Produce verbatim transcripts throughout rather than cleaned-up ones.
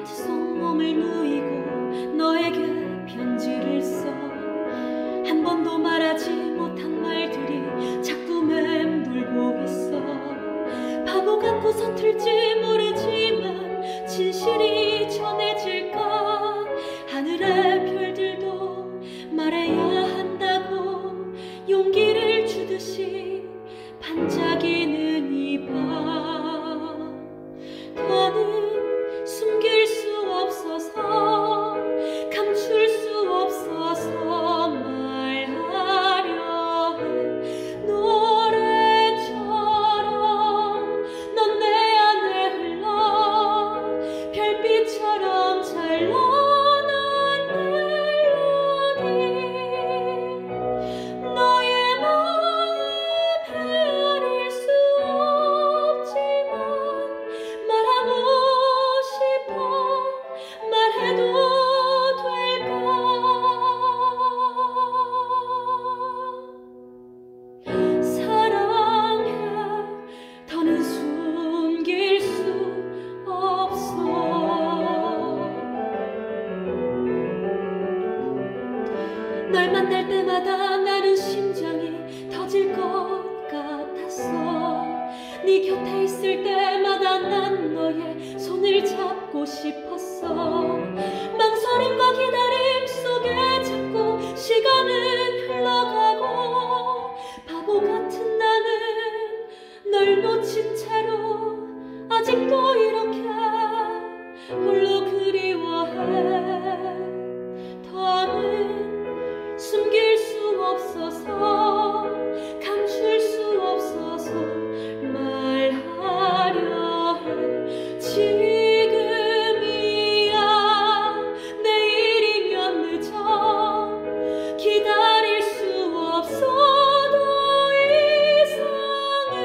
벨트 속 몸을 누이고 너에게 편지를 써. 한 번도 말하지 못한 말들이 자꾸 맴돌고 있어. 바보 같고 서툴지 모르지만 진실이 전해질까. 하늘의 별들도 말해야 한다고 용기를 주듯이 반짝이는 이 밤. 더는 숨길 수 없어서 감출 수 없어서 말하려 해. 노래처럼 넌 내 안에 흘러 별빛처럼 찬란한 멜로디. 너의 마음 헤아릴 수 없지만 말하고 싶어. 말해도 될까. 사랑해. 더는 숨길 수 없어. 널 만날 때마다 나는 심장이 터질 것 같았어. 네 곁에 있을 때마다 난 너의 손을 잡고 싶었어. 망설임과 기다림 속에 자꾸 시간은 흘러가고 바보 같은 나는 널 놓친 채로 아직도 이렇게 홀로 그리워해. 더는 숨길 수 없어서 감출 수 없어서 말하려 해. 지금이야 내일이면 늦어. 기다릴 수 없어 더 이상은.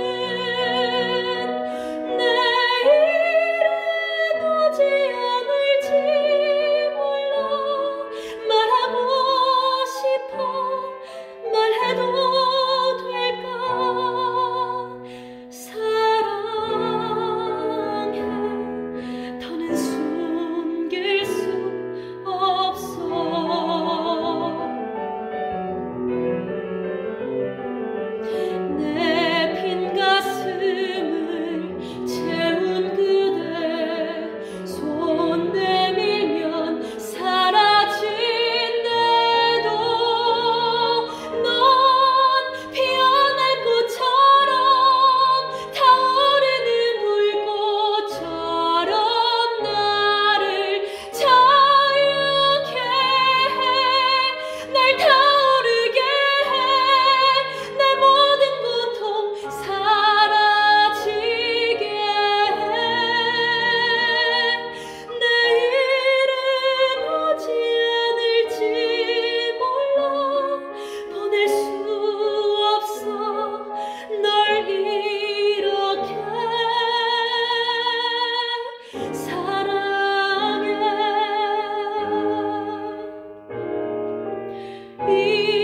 내일은 오지 않을지 몰라. 말하고 싶어. 말해도 될까. 사랑해. 더는 숨길 수 없어. 내 빈 가슴을 채운 그대 손 내밀면 사라진대도 넌 피어날 꽃처럼 타오르는 불꽃처럼 나를 자유케 해. 날 타오르게 해. 내 모든 고통 사라지게 해. 내일은 오지 않을지 몰라. 보낼 수 없어 널 이렇게. 사랑해.